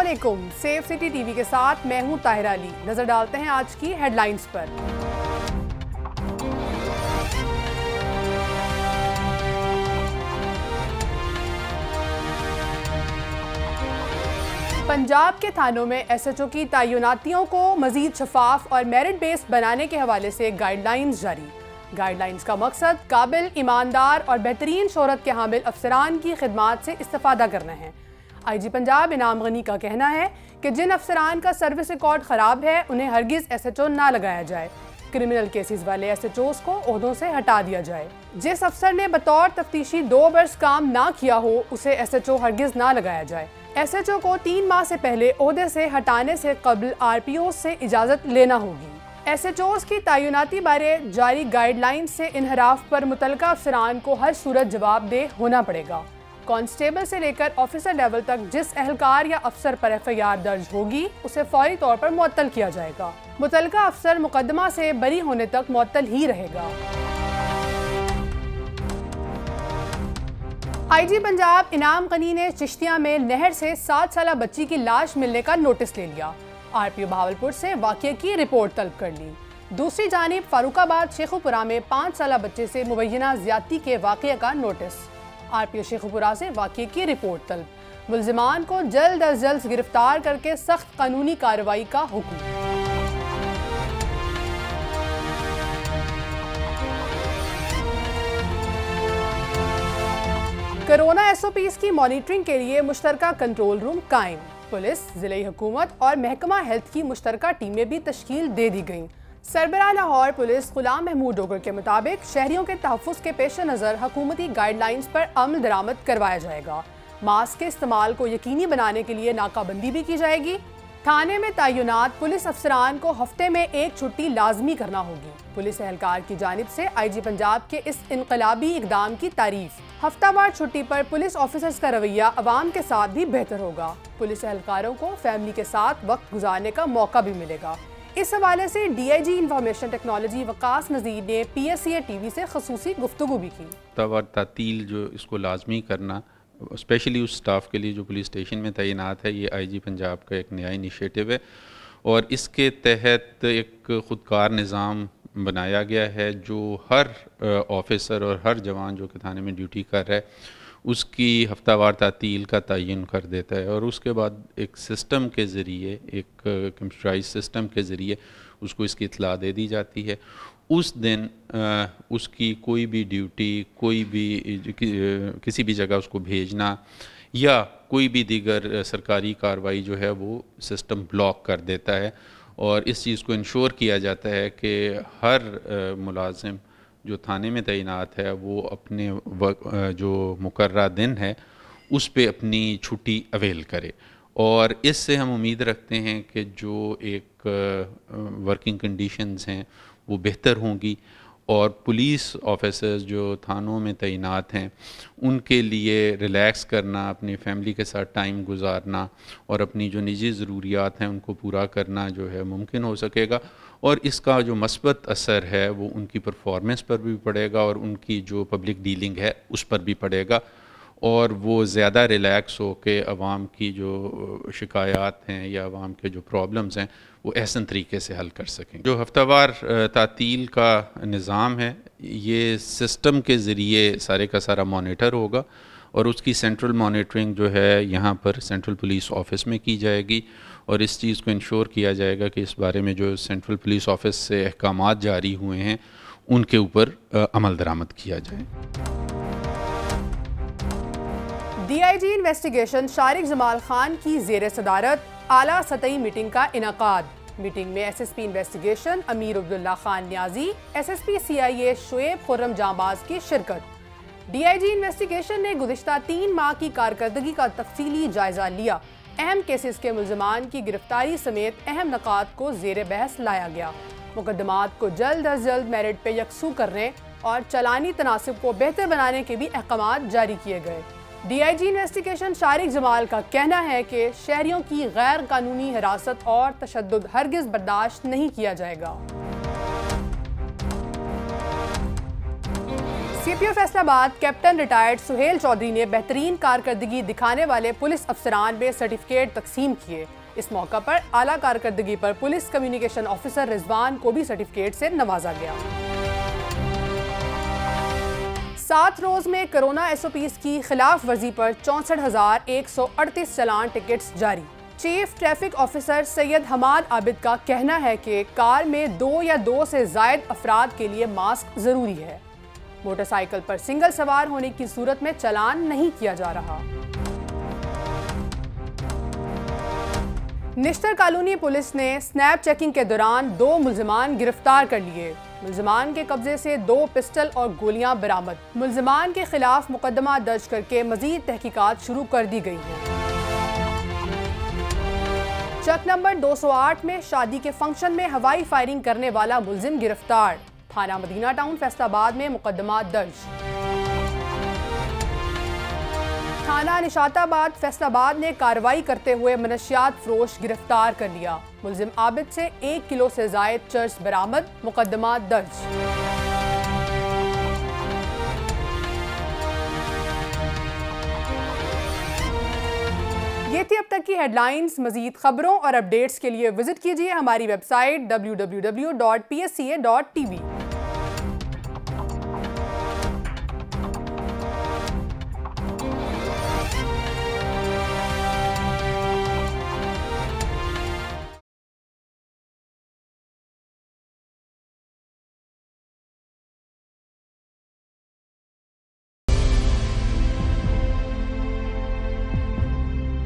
अस्सलामुअलैकुम। Safe city TV के साथ मैं हूं ताहिरा अली। नजर डालते हैं आज की हेडलाइंस पर। पंजाब के थानों में एसएचओ की तैनातियों को मजीद शफाफ और मेरिट बेस्ड बनाने के हवाले से गाइडलाइंस जारी। गाइडलाइंस का मकसद काबिल, ईमानदार और बेहतरीन शोहरत के हामिल अफसरान की खिदमात से इस्तेफादा करना है। आईजी पंजाब इनाम गनी का कहना है कि जिन अफसरान का सर्विस रिकॉर्ड ख़राब है उन्हें हरगिज़ एसएचओ ना लगाया जाए। क्रिमिनल केसेस वाले एसएचओस को ओहदों से हटा दिया जाए। जिस अफसर ने बतौर तफ्तीशी 2 बरस काम ना किया हो उसे एसएचओ हरगिज़ ना लगाया जाए। एसएचओ को 3 माह से पहले ओहदे से हटाने से कबल आरपीओ से इजाज़त लेना होगी। एसएचओस की तैनाती बारे जारी गाइडलाइन से इनहराफ पर मुतलका अफसरान को हर सूरत जवाबदेह होना पड़ेगा। कांस्टेबल से लेकर ऑफिसर लेवल तक जिस एहलकार या अफसर पर एफआईआर दर्ज होगी उसे फौरी तौर पर मुअत्तल किया जाएगा। मुतलका अफसर मुकदमा से बरी होने तक मुअत्तल ही रहेगा। आईजी पंजाब इनाम गनी ने चिश्तिया में नहर से 7 साला बच्ची की लाश मिलने का नोटिस ले लिया। आरपीओ बहावलपुर से वाक़ये की रिपोर्ट तलब कर ली। दूसरी जानिब फारूकाबाद शेखुपुरा में 5 साला बच्चे से मुबैना ज्यादती के वाक़ये का नोटिस। आरपीओ शेखुपुरा से वाक़ये की रिपोर्ट तलब। मुल्जिमान को जल्द अज जल्द गिरफ्तार करके सख्त कानूनी कार्रवाई का हुक्म। कोरोना एसओपीज़ की मॉनिटरिंग के लिए मुश्तरका कंट्रोल रूम कायम। पुलिस, ज़िले हुकूमत और महकमा हेल्थ की मुश्तरका टीमें भी तश्कील दे दी गईं। सरबराह लाहौर पुलिस गुलाम महमूद डोगर के मुताबिक शहरियों के तहफ़्फ़ुज़ के पेश नज़र हुकूमती गाइडलाइंस पर अमल दरामद करवाया जाएगा। मास्क के इस्तेमाल को यकीनी बनाने के लिए नाकाबंदी भी की जाएगी। थाने में तैनात पुलिस अफसरान को हफ्ते में 1 छुट्टी लाजमी करना होगी। पुलिस एहलकार की जानिब से आईजी पंजाब के इस इनकलाबी इकदाम की तारीफ। हफ्तावार छुट्टी पर पुलिस ऑफिसर्स का रवैया अवाम के साथ भी बेहतर होगा। पुलिस एहलकारों को फैमिली के साथ वक्त गुजारने का मौका भी मिलेगा। इस हवाले से DIG information technology Waqas Nazir ने पीएसए टीवी से खसूसी गुफ्तगू भी की। तातील जो इसको लाजमी करना स्पेशली उस स्टाफ के लिए जो पुलिस स्टेशन में तैनात है, ये आईजी पंजाब का एक नया इनिशिएटिव है और इसके तहत एक ख़ुदकार निज़ाम बनाया गया है जो हर ऑफिसर और हर जवान जो कि थाने में ड्यूटी कर रहा है उसकी हफ्तावार तातील का तयन कर देता है और उसके बाद एक सिस्टम के ज़रिए, एक कंप्यूटराइज सिस्टम के ज़रिए उसको इसकी इत्तला दे दी जाती है। उस दिन उसकी कोई भी ड्यूटी, कोई भी किसी भी जगह उसको भेजना या कोई भी दीगर सरकारी कार्रवाई जो है वो सिस्टम ब्लॉक कर देता है और इस चीज़ को इंश्योर किया जाता है कि हर मुलाजिम जो थाने में तैनात है वो अपने जो मुकर्रर दिन है उस पे अपनी छुट्टी अवेल करे और इससे हम उम्मीद रखते हैं कि जो एक वर्किंग कंडीशंस हैं वो बेहतर होंगी और पुलिस ऑफिसर्स जो थानों में तैनात हैं उनके लिए रिलैक्स करना, अपनी फैमिली के साथ टाइम गुजारना और अपनी जो निजी ज़रूरियात हैं उनको पूरा करना जो है मुमकिन हो सकेगा और इसका जो मस्बत असर है वो उनकी परफॉर्मेंस पर भी पड़ेगा और उनकी जो पब्लिक डीलिंग है उस पर भी पड़ेगा और वो ज़्यादा रिलैक्स हो के अवाम की जो शिकायत हैं या अवाम के जो प्रॉब्लम्स हैं वो एहसन तरीके से हल कर सकें। जो हफ्तावार तातील का निज़ाम है ये सिस्टम के ज़रिए सारे का सारा मॉनिटर होगा और उसकी सेंट्रल मॉनिटरिंग जो है यहाँ पर सेंट्रल पुलिस ऑफिस में की जाएगी और इस चीज़ को इंश्योर किया जाएगा कि इस बारे में जो सेंट्रल पुलिस ऑफिस से अहकामात जारी हुए हैं उनके ऊपर अमल दरामद किया जाए। डीआईजी इन्वेस्टिगेशन शारिक जमाल खान की ज़ेर सदारत आला सतही मीटिंग का इनाकाद। मीटिंग में SSP investigation Amir Abdullah Khan Niazi, SSP CIA Shoaib Khurram Janbaz की शिरकत। डीआईजी इन्वेस्टिगेशन ने गुज़िश्ता 3 माह की कारकर्दगी का तफसीली जायजा लिया। अहम केसेस के मुल्ज़िमान की गिरफ्तारी समेत अहम नकात को ज़ेर बहस लाया गया। मुकदमात को जल्द अज जल्द मेरिट पे यकसू करने और चलानी तनासिब को बेहतर बनाने के भी अहकामात जारी किए गए। डीआईजी इन्वेस्टिगेशन शारिक जमाल का कहना है कि शहरियों की गैर कानूनी हिरासत और तशद्दुद हरगिज़ बर्दाश्त नहीं किया जाएगा। CPO Faisalabad captain retired Suhail Chaudhry ने बेहतरीन कारकर्दगी दिखाने वाले पुलिस अफसरान में सर्टिफिकेट तकसीम किए। इस मौका पर आला कारकर्दगी पर पुलिस कम्युनिकेशन ऑफिसर रिजवान को भी सर्टिफिकेट से नवाजा गया। 7 रोज में कोरोना SOPs की खिलाफ वर्जी पर 64,138 चालान टिकट्स जारी। Chief traffic officer Syed Hammad Abid का कहना है कि कार में 2 या 2 से ज़ायद अफराद के लिए मास्क जरूरी है। मोटरसाइकिल पर सिंगल सवार होने की सूरत में चालान नहीं किया जा रहा। निश्तर कॉलोनी पुलिस ने स्नैप चेकिंग के दौरान 2 मुल्जिमान गिरफ्तार कर लिए। मुल्जिमान के कब्जे से 2 पिस्टल और गोलियां बरामद। मुल्जिमान के खिलाफ मुकदमा दर्ज करके मजीद तहकीकात शुरू कर दी गई है। चक नंबर 208 में शादी के फंक्शन में हवाई फायरिंग करने वाला मुल्जिम गिरफ्तार। थाना मदीना टाउन फैसलाबाद में मुकदमा दर्ज। थाना निशाताबाद फैसलाबाद ने कार्रवाई करते हुए मनशियात फरोश गिरफ्तार कर लिया। मुल्जिम आबिद से 1 किलो से जायद चर्स बरामद। मुकदमा दर्ज। ये थी अब तक की हेडलाइंस। मजीद खबरों और अपडेट्स के लिए विजिट कीजिए हमारी वेबसाइट www.psca.tv।